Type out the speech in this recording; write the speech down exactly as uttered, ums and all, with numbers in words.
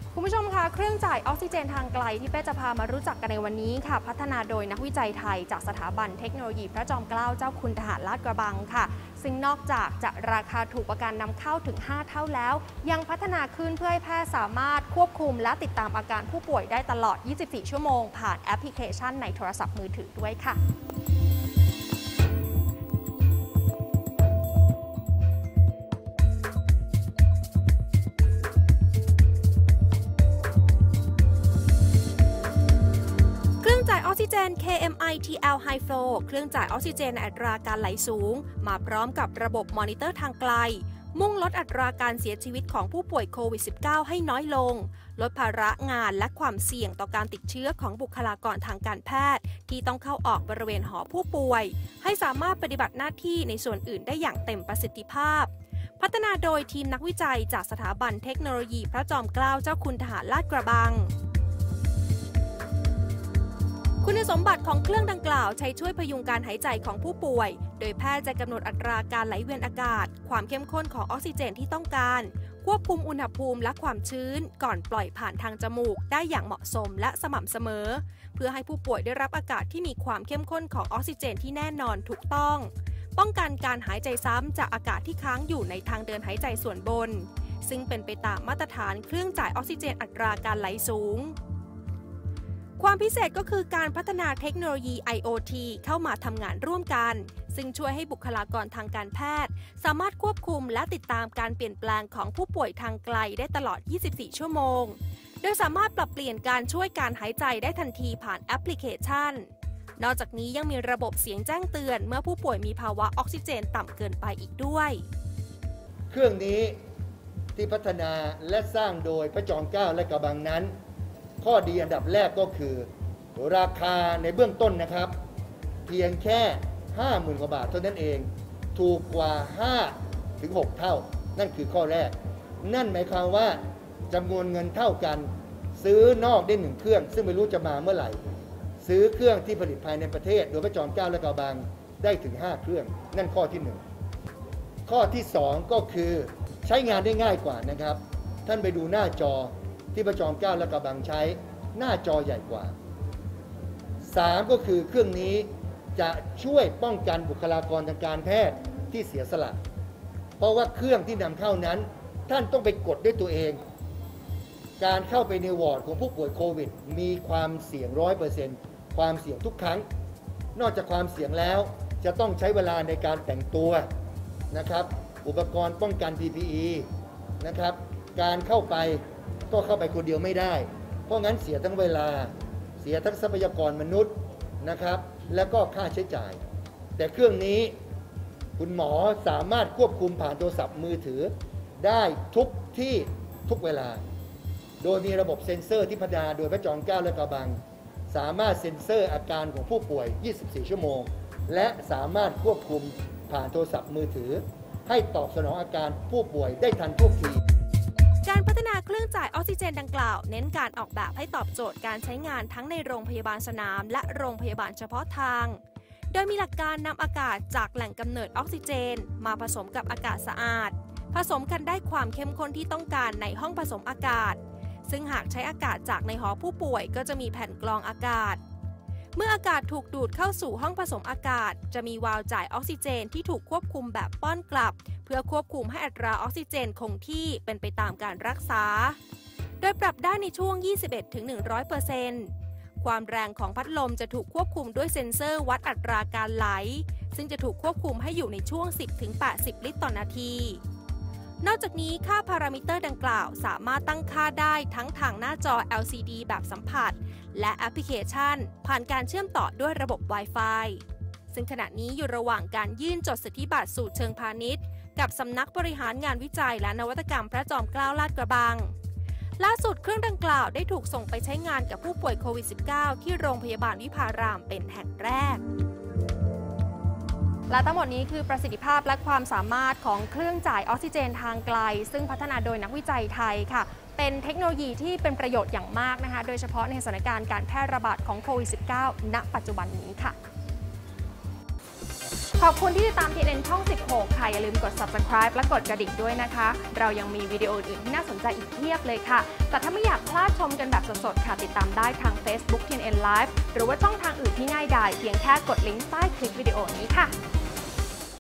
คุณผู้ชมคะเครื่องจ่ายออกซิเจนทางไกลที่เป้จะพามารู้จักกันในวันนี้ค่ะพัฒนาโดยนักวิจัยไทยจากสถาบันเทคโนโลยีพระจอมเกล้าเจ้าคุณทหารลาดกระบังค่ะซึ่งนอกจากจะราคาถูกกว่าการนำเข้าถึงห้าเท่าแล้วยังพัฒนาขึ้นเพื่อให้แพทย์สามารถควบคุมและติดตามอาการผู้ป่วยได้ตลอดยี่สิบสี่ชั่วโมงผ่านแอปพลิเคชันในโทรศัพท์มือถือด้วยค่ะออกซิเจน เค เอ็ม ไอ ที แอล High Flow เครื่องจ่ายออกซิเจนในอัตราการไหลสูงมาพร้อมกับระบบมอนิเตอร์ทางไกลมุ่งลดอัตราการเสียชีวิตของผู้ป่วยโควิด สิบเก้า ให้น้อยลงลดภาระงานและความเสี่ยงต่อการติดเชื้อของบุคลากรทางการแพทย์ที่ต้องเข้าออกบริเวณหอผู้ป่วยให้สามารถปฏิบัติหน้าที่ในส่วนอื่นได้อย่างเต็มประสิทธิภาพพัฒนาโดยทีมนักวิจัยจากสถาบันเทคโนโลยีพระจอมเกล้าเจ้าคุณทหารลาดกระบังคุณสมบัติของเครื่องดังกล่าวใช้ช่วยพยุงการหายใจของผู้ป่วยโดยแพทย์จะกำหนดอัตราการไหลเวียนอากาศความเข้มข้นของออกซิเจนที่ต้องการควบคุมอุณหภูมิและความชื้นก่อนปล่อยผ่านทางจมูกได้อย่างเหมาะสมและสม่ำเสมอเพื่อให้ผู้ป่วยได้รับอากาศที่มีความเข้มข้นของออกซิเจนที่แน่นอนถูกต้องป้องกันการหายใจซ้ำจากอากาศที่ค้างอยู่ในทางเดินหายใจส่วนบนซึ่งเป็นไปตามมาตรฐานเครื่องจ่ายออกซิเจนอัตราการไหลสูงความพิเศษก็คือการพัฒนาเทคโนโลยี ไอ โอ ที เข้ามาทำงานร่วมกันซึ่งช่วยให้บุคลากรทางการแพทย์สามารถควบคุมและติดตามการเปลี่ยนแปลงของผู้ป่วยทางไกลได้ตลอดยี่สิบสี่ชั่วโมงโดยสามารถปรับเปลี่ยนการช่วยการหายใจได้ทันทีผ่านแอปพลิเคชันนอกจากนี้ยังมีระบบเสียงแจ้งเตือนเมื่อผู้ป่วยมีภาวะออกซิเจนต่ำเกินไปอีกด้วยเครื่องนี้ที่พัฒนาและสร้างโดยพระจอมเกล้าและกระบังนั้นข้อดีอันดับแรกก็คือราคาในเบื้องต้นนะครับเพียงแค่ ห้าหมื่น กว่าบาทเท่านั้นเองถูกกว่า ห้าถึงหก เท่านั่นคือข้อแรกนั่นหมายความว่าจำนวนเงินเท่ากันซื้อนอกได้หนึ่งเครื่องซึ่งไม่รู้จะมาเมื่อไหร่ซื้อเครื่องที่ผลิตภายในประเทศโดยพระจอมเกล้าและกระบังได้ถึงห้าเครื่องนั่นข้อที่หนึ่งข้อที่สองก็คือใช้งานได้ง่ายกว่านะครับท่านไปดูหน้าจอที่พระจอมเกล้าและกระบังใช้หน้าจอใหญ่กว่าสามก็คือเครื่องนี้จะช่วยป้องกันบุคลากรทางการแพทย์ที่เสียสละเพราะว่าเครื่องที่นำเข้านั้นท่านต้องไปกดด้วยตัวเองการเข้าไปในวอร์ดของผู้ป่วยโควิดมีความเสี่ยง ร้อยเปอร์เซ็นต์ ความเสี่ยงทุกครั้งนอกจากความเสี่ยงแล้วจะต้องใช้เวลาในการแต่งตัวนะครับอุปกรณ์ป้องกัน พี พี อี นะครับการเข้าไปก็เข้าไปคนเดียวไม่ได้เพราะงั้นเสียทั้งเวลาเสียทั้งทรัพยากรมนุษย์นะครับและก็ค่าใช้จ่ายแต่เครื่องนี้คุณหมอสามารถควบคุมผ่านโทรศัพท์มือถือได้ทุกที่ทุกเวลาโดยมีระบบเซ็นเซอร์ที่พัฒนาโดยพระจอมเกล้าและกระบังสามารถเซ็นเซอร์อาการของผู้ป่วยยี่สิบสี่ชั่วโมงและสามารถควบคุมผ่านโทรศัพท์มือถือให้ตอบสนองอาการผู้ป่วยได้ทันท่วงทีการพัฒนาเครื่องจ่ายออกซิเจนดังกล่าวเน้นการออกแบบให้ตอบโจทย์การใช้งานทั้งในโรงพยาบาลสนามและโรงพยาบาลเฉพาะทางโดยมีหลักการนำอากาศจากแหล่งกำเนิดออกซิเจนมาผสมกับอากาศสะอาดผสมกันได้ความเข้มข้นที่ต้องการในห้องผสมอากาศซึ่งหากใช้อากาศจากในหอผู้ป่วยก็จะมีแผ่นกรองอากาศเมื่ออากาศถูกดูดเข้าสู่ห้องผสมอากาศจะมีวาล์วจ่ายออกซิเจนที่ถูกควบคุมแบบป้อนกลับเพื่อควบคุมให้อัตราออกซิเจนคงที่เป็นไปตามการรักษาโดยปรับได้ในช่วง ยี่สิบเอ็ดถึงหนึ่งร้อยเปอร์เซ็นต์ ความแรงของพัดลมจะถูกควบคุมด้วยเซ็นเซอร์วัดอัตราการไหลซึ่งจะถูกควบคุมให้อยู่ในช่วง สิบถึงแปดสิบ ลิตรต่อนาทีนอกจากนี้ค่าพารามิเตอร์ดังกล่าวสามารถตั้งค่าได้ทั้งทางหน้าจอ แอล ซี ดี แบบสัมผัสและแอปพลิเคชันผ่านการเชื่อมต่อด้วยระบบ Wi-Fi ซึ่งขณะนี้อยู่ระหว่างการยื่นจดสิทธิบัตรสู่เชิงพาณิชย์กับสำนักบริหารงานวิจัยและนวัตกรรมพระจอมเกล้าลาดกระบังล่าสุดเครื่องดังกล่าวได้ถูกส่งไปใช้งานกับผู้ป่วยโควิด สิบเก้า ที่โรงพยาบาลวิภารามเป็นแห่งแรกและทั้งหมดนี้คือประสิทธิภาพและความสามารถของเครื่องจ่ายออกซิเจนทางไกลซึ่งพัฒนาโดยนักวิจัยไทยค่ะเป็นเทคโนโลยีที่เป็นประโยชน์อย่างมากนะคะโดยเฉพาะในสถานการณ์การแพร่ระบาดของโควิด สิบเก้า ณ ปัจจุบันนี้ค่ะขอบคุณที่ติดตาม ที เอ็น เอ็น ช่อง สิบหก ค่ะ อย่าลืมกด ซับสไครบ์ และกดกระดิ่งด้วยนะคะ เรายังมีวิดีโออื่นที่น่าสนใจอีกเพียบเลยค่ะ แต่ถ้าไม่อยากพลาดชมกันแบบสดๆ ค่ะ ติดตามได้ทาง Facebook ที เอ็น เอ็น Live หรือว่าช่องทางอื่นที่ง่ายดายเพียงแค่กดลิงก์ใต้คลิปวิดีโอนี้ค่ะ